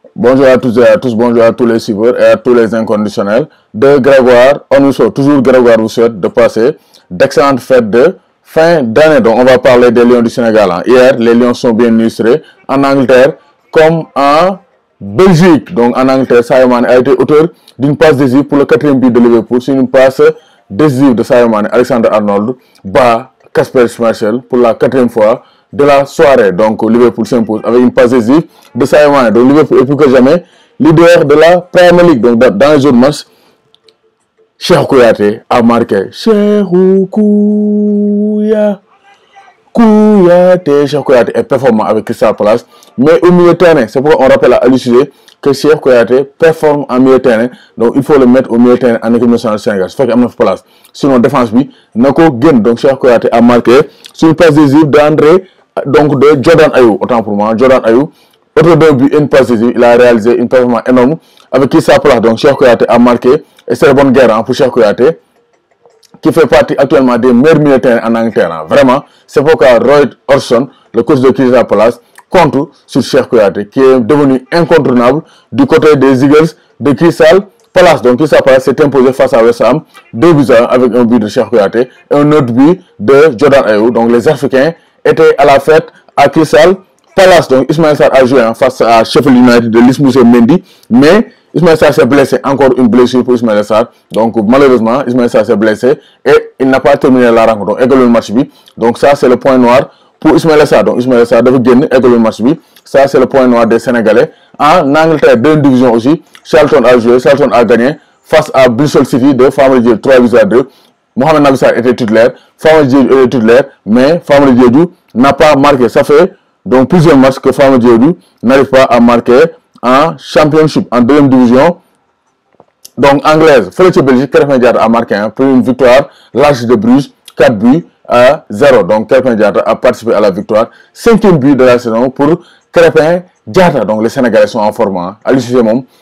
Bonjour à tous et à tous, bonjour à tous les suiveurs et à tous les inconditionnels de Grégoire. On nous souhaite, toujours Grégoire vous souhaite de passer d'excellentes fêtes de fin d'année. Donc on va parler des Lions du Sénégal. Hier, les Lions sont bien illustrés en Angleterre comme en Belgique. Donc en Angleterre, Sadio Mané a été auteur d'une passe décisive pour le 4e but de Liverpool. C'est une passe décisive de Sadio Mané, Alexander-Arnold bat Kasper Schmeichel pour la 4e fois de la soirée. Donc Liverpool s'impose avec une passe décisive de Sadio Mané. Donc Liverpool est plus que jamais leader de la Premier League. Donc dans les autres matchs, Cheikhou Kouyaté a marqué. Cheikhou Kouyaté est performant avec Crystal Palace. Mais au milieu de terrain, c'est pourquoi on rappelle à Alucide que Cheikhou Kouyaté performe en milieu de terrain. Donc il faut le mettre au milieu de terrain en équipe nationale du Sénégal. C'est fait qu'il y a place. Sinon, défense, Nako Gen, donc Cheikhou Kouyaté a marqué sur une passe décisive d'André, donc de Jordan Ayew. Autant pour moi, Jordan Ayew. Autre d'un but, une passe décisive, il a réalisé une performance énorme avec Crystal Palace. Donc Cheikhou Kouyaté a marqué. Et c'est la bonne guerre pour Cheikhou Kouyaté, qui fait partie actuellement des meilleurs militaires en Angleterre. Vraiment, c'est pourquoi Roy Hodgson, le coach de Crystal Palace, compte sur Cheikhou Kouyaté, qui est devenu incontournable du côté des Eagles de Crystal Palace. Donc Crystal Palace s'est imposé face à West Ham, 2-1 avec un but de Cheikhou Kouyaté et un autre but de Jordan Ayew. Donc les Africains étaient à la fête à Crystal Palace. Donc Ismaïla Sarr a joué face à Sheffield United de Lys Mendy, mais Ismaïla Sarr s'est blessé, encore une blessure pour Ismaïla Sarr. Donc malheureusement, Ismaïla Sarr s'est blessé et il n'a pas terminé la rencontre. Donc également le match. Donc ça c'est le point noir pour Ismaïla Sarr. Donc Ismaïla Sarr devait gagner également le match. Ça c'est le point noir des Sénégalais. En Angleterre, deuxième division aussi, Charlton a joué, Charlton a gagné face à Bristol City de Famara Diédhiou 3-2. Mohamed Nabi Sarr était titulaire, Famara Diédhiou était titulaire, mais Famara Diédhiou n'a pas marqué. Ça fait donc plusieurs matchs que Famara Diédhiou n'arrive pas à marquer en Championship, en deuxième division. Donc anglaise, Fletcher Belgique, Krépin Diatta a marqué pour une victoire large de Bruges, 4 buts à 0. Donc Krépin Diatta a participé à la victoire. 5e but de la saison pour Krépin Diatta. Donc les Sénégalais sont en forme. À l'issue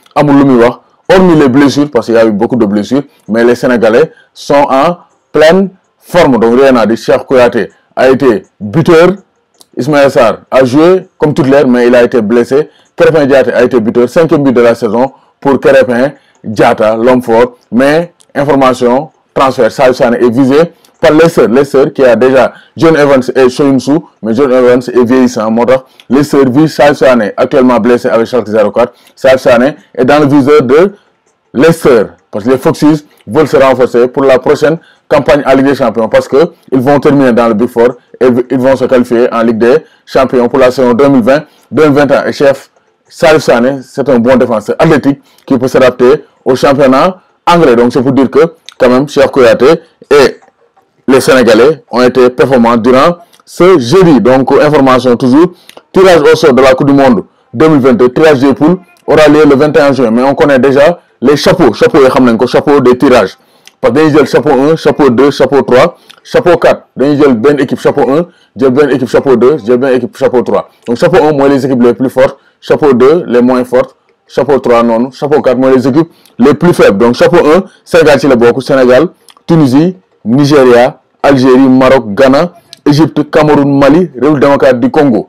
hormis les blessures, parce qu'il y a eu beaucoup de blessures, mais les Sénégalais sont en pleine forme. Donc rien à dire, Cheikhou Kouyaté a été buteur. Ismaïla Sarr a joué comme toute l'air, mais il a été blessé. Krépin Diatta a été buteur. 5e but de la saison pour Krépin Diatta, l'homme fort. Mais, information, transfert, Sadio Sané est visé par Leicester qui a déjà John Evans et Soyuncu, mais John Evans est vieillissant. Leicester vise Sadio Sané, actuellement blessé avec Schalke 04. Sadio Sané est dans le viseur de Leicester, parce que les Foxes veulent se renforcer pour la prochaine campagne en Ligue des Champions, parce qu'ils vont terminer dans le Big Four et ils vont se qualifier en Ligue des Champions pour la saison 2020-2021. Et chef Sadio Sané, c'est un bon défenseur athlétique qui peut s'adapter au championnat anglais. Donc c'est pour dire que quand même Cheikhou Kouyaté et les Sénégalais ont été performants durant ce jeudi. Donc information toujours, tirage au sort de la Coupe du Monde 2022, tirage des poules aura lieu le 21 juin. Mais on connaît déjà les chapeaux des tirages. Parce que le chapeau 1, chapeau 2, chapeau 3, chapeau 4. Dañuy ben équipe chapeau 1, ben équipe chapeau 2, ben équipe chapeau 3. Donc chapeau 1, moi les équipes les plus fortes, chapeau 2, les moins fortes, chapeau 3, non, chapeau 4, moi les équipes les plus faibles. Donc chapeau 1, Sénégal, Tunisie, Nigeria, Algérie, Maroc, Ghana, Égypte, Cameroun, Mali, République démocratique du Congo.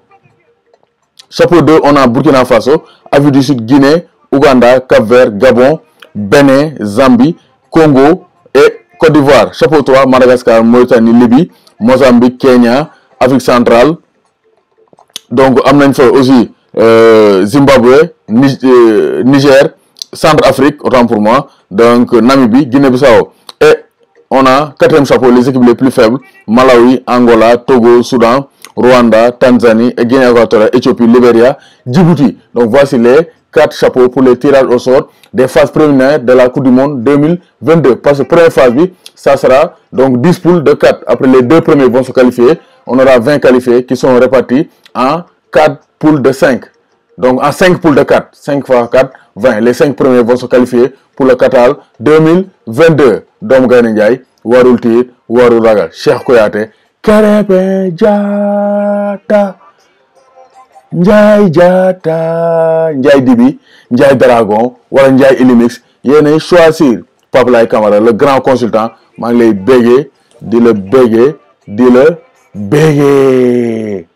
Chapeau 2, on a Burkina Faso, Afrique du Sud, Guinée, Ouganda, Cap-Vert, Gabon, Bénin, Zambie, Congo et Côte d'Ivoire. Chapeau 3, Madagascar, Mauritanie, Libye, Mozambique, Kenya, Afrique centrale. Donc, on fait aussi Zimbabwe, Niger, Centrafrique, autant pour moi. Donc, Namibie, Guinée-Bissau. Et on a 4e chapeau, les équipes les plus faibles. Malawi, Angola, Togo, Soudan, Rwanda, Tanzanie, Guinée équatoriale, Éthiopie, Libéria, Djibouti. Donc, voici les 4 chapeaux pour les tirages au sort des phases préliminaires de la Coupe du Monde 2022. Parce que première phase, ça sera donc 10 poules de 4. Après, les 2 premiers vont se qualifier. On aura 20 qualifiés qui sont répartis en 4 poules de 5. Donc, en 5 poules de 4. 5 fois 4, 20. Les 5 premiers vont se qualifier pour le Qatar 2022. Dom Gane Ndiaye, Warul Tir, Warul Ragal, Cheikhou Kouyaté, Krépin Diatta, Ndiaye Diatta, Ndiaye Dibi, Ndiaye Dragon, wala Ndiaye Ilimix. Yéenay choisir Pape Laye Camara, le grand consultant. maa ngi lay béggee di la béggee